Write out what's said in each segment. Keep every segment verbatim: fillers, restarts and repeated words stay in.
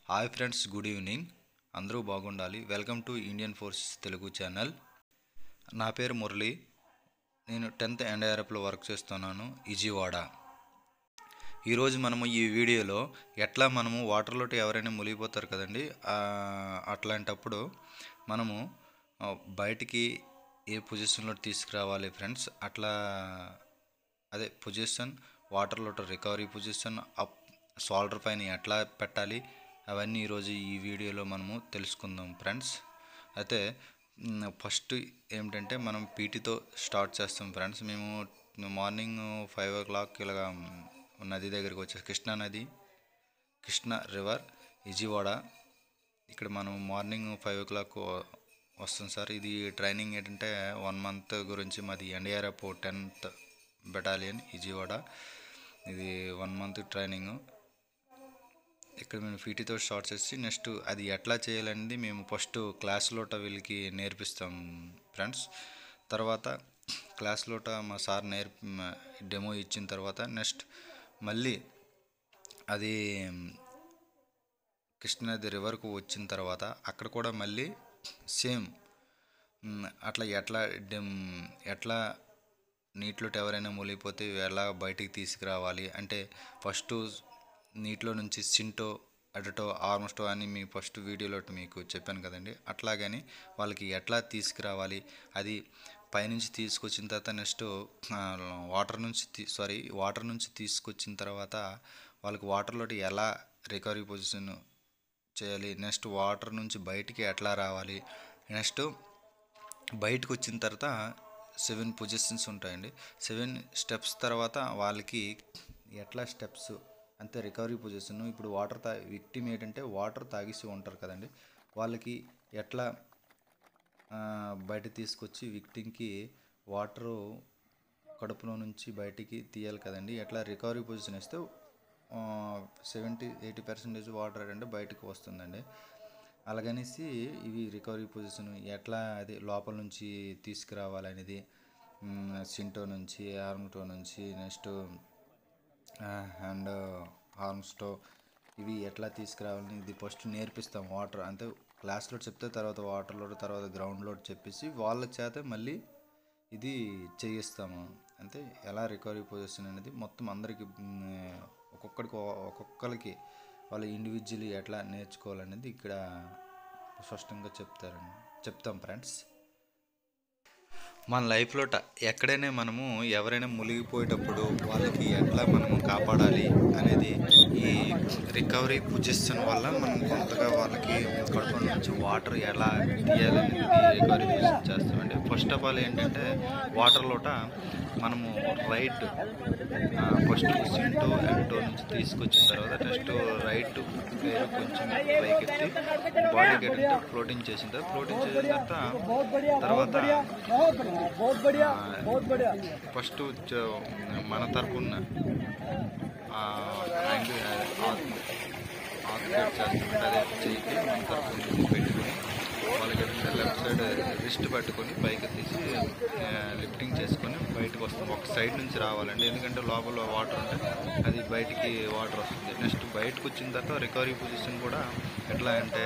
Hi friends, good evening. అందరూ బాగుండాలి. Welcome to Indian force Telugu channel. నా పేరు మురళి. నేను టెన్త్ ఎన్డీఆర్ఎఫ్లో వర్క్ చేస్తున్నాను, విజయవాడ. ఈరోజు మనము ఈ వీడియోలో ఎట్లా మనము వాటర్లోకి ఎవరైనా మునిగిపోతారు కదండి, అట్లాంటప్పుడు మనము బయటికి ఏ పొజిషన్లో తీసుకురావాలి ఫ్రెండ్స్, అట్లా అదే పొజిషన్, వాటర్లో రికవరీ పొజిషన్, అప్ షోల్డర్ పైన ఎట్లా పెట్టాలి, అవన్నీ ఈరోజు ఈ వీడియోలో మనము తెలుసుకుందాం ఫ్రెండ్స్. అయితే ఫస్ట్ ఏమిటంటే మనం పీటీతో స్టార్ట్ చేస్తాం ఫ్రెండ్స్. మేము మార్నింగ్ ఫైవ్ ఓ క్లాక్ ఇలాగా నది దగ్గరికి వచ్చే కృష్ణా నది, కృష్ణా రివర్, విజయవాడ. ఇక్కడ మనం మార్నింగ్ ఫైవ్ ఓ క్లాక్ వస్తుంది సార్. ఇది ట్రైనింగ్ ఏంటంటే వన్ మంత్ గురించి మాది ఎన్డీఆర్ఎఫ్ టెన్త్ బెటాలియన్ విజయవాడ. ఇది వన్ మంత్ ట్రైనింగ్. ఇక్కడ మేము పీటీతో స్టార్ట్ చేసి నెక్స్ట్ అది ఎట్లా చేయాలనేది మేము ఫస్ట్ క్లాస్లోట వీళ్ళకి నేర్పిస్తాం ఫ్రెండ్స్. తర్వాత క్లాస్లోట మా సార్ నేర్పి డెమో ఇచ్చిన తర్వాత నెక్స్ట్ మళ్ళీ అది కృష్ణానది రివర్కు వచ్చిన తర్వాత అక్కడ కూడా మళ్ళీ సేమ్ అట్లా ఎట్లా డెమ్ ఎట్లా నీటిలో ఎవరైనా మూలిగిపోతే ఎలా బయటికి తీసుకురావాలి అంటే, ఫస్ట్ నీటిలో నుంచి సింటో, అడటో, ఆర్మ్స్టో అని మీ ఫస్ట్ వీడియోలో మీకు చెప్పాను కదండి. అట్లాగని వాళ్ళకి ఎట్లా తీసుకురావాలి, అది పైనుంచి తీసుకొచ్చిన తర్వాత నెక్స్ట్ వాటర్ నుంచి సారీ వాటర్ నుంచి తీసుకొచ్చిన తర్వాత వాళ్ళకి వాటర్లోకి ఎలా రికవరీ పొజిషన్ చేయాలి, నెక్స్ట్ వాటర్ నుంచి బయటికి ఎట్లా రావాలి, నెక్స్ట్ బయటకు వచ్చిన తర్వాత సెవెన్ పొజిషన్స్ ఉంటాయండి. సెవెన్ స్టెప్స్ తర్వాత వాళ్ళకి ఎట్లా స్టెప్స్ అంతే రికవరీ పొజిషన్. ఇప్పుడు వాటర్ తా విక్టిమ్ ఏంటంటే వాటర్ తాగిసి ఉంటారు కదండి, వాళ్ళకి ఎట్లా బయట తీసుకొచ్చి విక్టిమ్కి వాటరు కడుపులో నుంచి బయటికి తీయాలి కదండి. ఎట్లా రికవరీ పొజిషన్ ఇస్తే సెవెంటీ ఎయిటీ పర్సెంటేజ్ వాటర్ అంటే బయటకు వస్తుందండి. అలాగనేసి ఇవి రికవరీ పొజిషన్ ఎట్లా అది లోపల నుంచి తీసుకురావాలనేది, సింటో నుంచి, ఆర్మ్టో నుంచి, నెక్స్ట్ అండ్ ఆర్మ్స్టో ఇవి ఎట్లా తీసుకురావాలని ఇది ఫస్ట్ నేర్పిస్తాం. వాటర్ అంటే క్లాస్లో చెప్తే తర్వాత వాటర్లో, తర్వాత గ్రౌండ్లో చెప్పేసి వాళ్ళ చేత మళ్ళీ ఇది చేయిస్తాము. అంటే ఎలా రికవరీ పొజిషన్ అనేది మొత్తం అందరికీ ఒక్కొక్కరికి ఒక్కొక్కరికి వాళ్ళు ఇండివిజువల్లీ ఎట్లా నేర్చుకోవాలనేది ఇక్కడ స్పష్టంగా చెప్తారండి చెప్తాం ఫ్రెండ్స్. మన లైఫ్లో ఎక్కడైనా మనము ఎవరైనా మునిగిపోయేటప్పుడు వాళ్ళకి ఎట్లా మనము కాపాడాలి అనేది ఈ రికవరీ పొజిషన్ వల్ల మనం కొంతగా వాళ్ళకి కడుపు నుంచి వాటర్ ఎలా తీయాలనేది రికవరీ పొజిషన్ చేస్తామండి. ఫస్ట్ ఆఫ్ ఆల్ ఏంటంటే వాటర్లోట మనము రైట్ ఫస్ట్ సింటో ఎంటో నుంచి తీసుకొచ్చిన తర్వాత నెక్స్ట్ రైట్ పేరు కొంచెం పైకెత్తి బాడీకి ఏంటంటే ఫ్లోటింగ్ చేసిన తర్వాత ఫ్లోటింగ్ చేసిన తర్వాత ఫస్ట్ మన తరపున ఆక్యుపేట్ చేస్తుంటే అదే చేయికి మన తరపున పెట్టుకొని వాళ్ళకి లెఫ్ట్ సైడ్ రిస్ట్ పట్టుకొని పైకి తీసి లిఫ్టింగ్ చేసుకొని బయటకు వస్తాం. ఒక సైడ్ నుంచి రావాలండి, ఎందుకంటే లోపల వాటర్ ఉంటే అది బయటికి వాటర్ వస్తుంది. నెక్స్ట్ బయటకు వచ్చిన తర్వాత రికవరీ పొజిషన్ కూడా ఎట్లా అంటే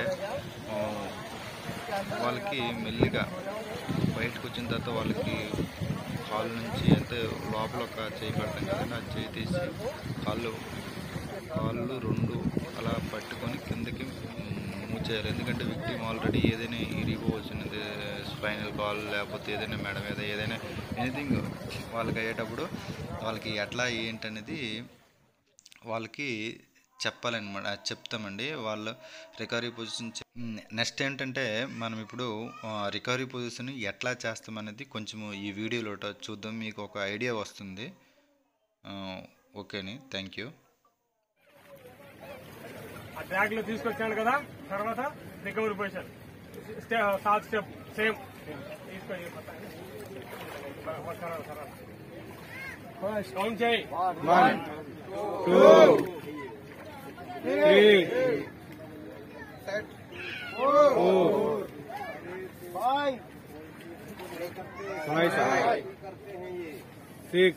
వాళ్ళకి మెల్లిగా బయటకు వచ్చిన తర్వాత వాళ్ళకి కాళ్ళు నుంచి అంటే లోపల ఒక చేయి పెడతాం కదండి, ఆ చేయి తీసి కాళ్ళు కాళ్ళు రెండు అలా పట్టుకొని కిందకి మూవ్ చేయాలి. ఎందుకంటే విక్టిమ్ ఆల్రెడీ ఏదైనా ఇరిగిపోవచ్చున్నది, స్పైనల్ కాల్ లేకపోతే ఏదైనా మెడ మీద ఏదైనా ఎనీథింగ్ వాళ్ళకి అయ్యేటప్పుడు వాళ్ళకి ఎట్లా ఏంటనేది వాళ్ళకి చెప్పాలన్నమాట, చెప్తామండి. వాళ్ళు రికవరీ పొజిషన్ నెక్స్ట్ ఏంటంటే మనం ఇప్పుడు రికవరీ పొజిషన్ ఎట్లా చేస్తామనేది కొంచెము ఈ వీడియోలో చూద్దాం, మీకు ఒక ఐడియా వస్తుంది. ఓకేని, థ్యాంక్ యూ. బ్యాగ్ లో తీసుకొచ్చాను కదా, తర్వాత రికవరీ పొజిషన్ సాత్ స్టెప్ సేమ్ తీసుకొని కౌంట్ చేయి. One two three four five five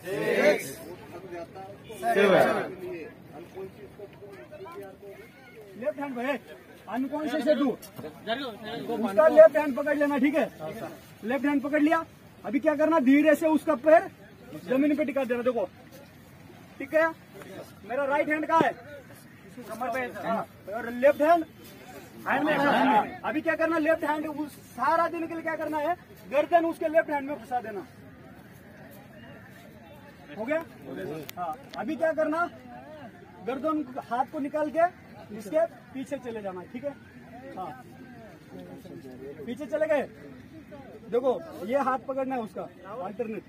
six seven left hand पे अनकॉन्शियस है तू, उसका लेफ्ट हैंड पकड़ लेना, ठीक है। लेफ्ट हैंड पकड़ लिया, अभी क्या करना, धीरे से उसका पैर जमीन पे टिका देना। देखो ठीक है, मेरा राइट हैंड कहाँ है, कमर पे, और लेफ्ट हैंड हैंड में। अभी क्या करना, लेफ्ट हैंड उस सारा दिन के लिए क्या करना है, गर्दन उसके लेफ्ट हैंड में फंसा देना। हो गया? हाँ, अभी क्या करना, गर्दन हाथ को निकाल के इसके पीछे चले जाना, ठीक है। हाँ, पीछे चले गए, देखो ये हाथ पकड़ना है उसका अल्टरनेट।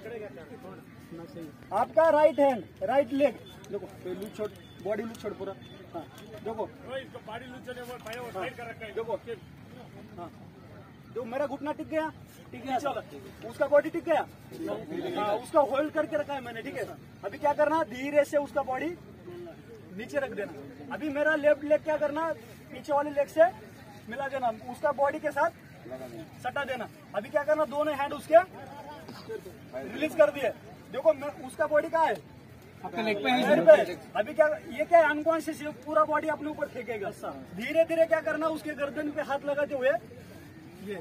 आपका राइट हैंड, राइट लेग, देखो लूज छोड़, बॉडी लूज छोड़ पूरा। हाँ, देखो बॉडी लूज चले वो पाया वो साइड कर रखा है। देखो, हाँ, देखो मेरा घुटना टिक गया, ठीक है, उसका बॉडी टिक गया, हाँ, उसका होल्ड करके रखा है मैंने, ठीक है। अभी क्या करना, धीरे से उसका बॉडी नीचे रख देना। अभी मेरा लेफ्ट लेग क्या करना, पीछे वाले लेग से मिला देना, उसका बॉडी के साथ सटा देना। अभी क्या करना, दोनों हैंड उसके रिलीज कर दिए। देखो उसका बॉडी कहाँ है, आपके लेग पे है। अभी क्या, ये क्या अनकॉन्शियस, पूरा बॉडी अपने ऊपर फेंकेगा। धीरे धीरे क्या करना, उसके गर्दन पे हाथ लगाते हुए ये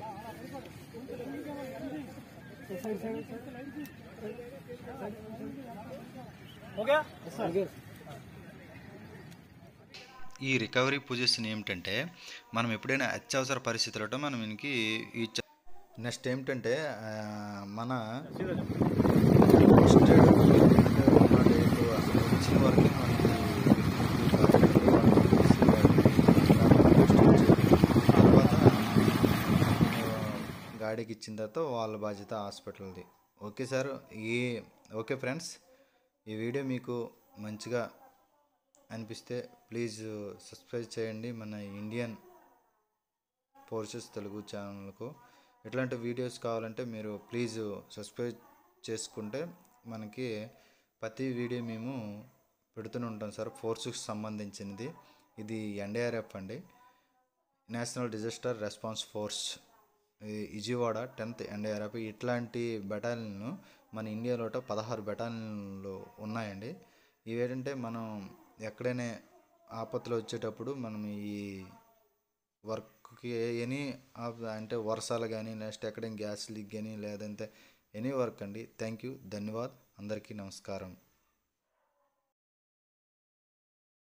हो गया। ఈ రికవరీ పొజిషన్ ఏమిటంటే, మనం ఎప్పుడైనా అత్యవసర పరిస్థితుల్లో మనం ఇంకి ఈ నెక్స్ట్ ఏమిటంటే ఆ, మన ఫస్ట్ ఎయిడ్ అసలు వచ్చిన వరకు మనకి తర్వాత గాడికి ఇచ్చిన తర్వాత వాళ్ళ బాధ్యత హాస్పిటల్ది. ఓకే సార్, ఈ ఓకే ఫ్రెండ్స్, ఈ వీడియో మీకు మంచిగా అనిపిస్తే ప్లీజ్ సబ్స్క్రైబ్ చేయండి మన ఇండియన్ ఫోర్సెస్ తెలుగు ఛానల్కు. ఇట్లాంటి వీడియోస్ కావాలంటే మీరు ప్లీజ్ సబ్స్క్రైబ్ చేసుకుంటే మనకి ప్రతి వీడియో మేము పెడుతూనే ఉంటాం సార్. ఫోర్స్కి సంబంధించినది ఇది ఎన్డీఆర్ఎఫ్ అండి, national disaster response force, Vijayawada tenth NDRF. ఇట్లాంటి బెటాలియన్లు మన ఇండియాలో పదహారు బెటాలియన్లు ఉన్నాయండి. ఇవేంటంటే మనం ఎక్కడైనా ఆపత్తులు వచ్చేటప్పుడు మనం ఈ వర్క్కి ఎనీ అంటే వర్షాలు కానీ నెక్స్ట్ ఎక్కడైనా గ్యాస్ లీక్ కానీ లేదంటే ఎనీ వర్క్ అండి. థ్యాంక్ యూ, ధన్యవాద్, అందరికీ నమస్కారం.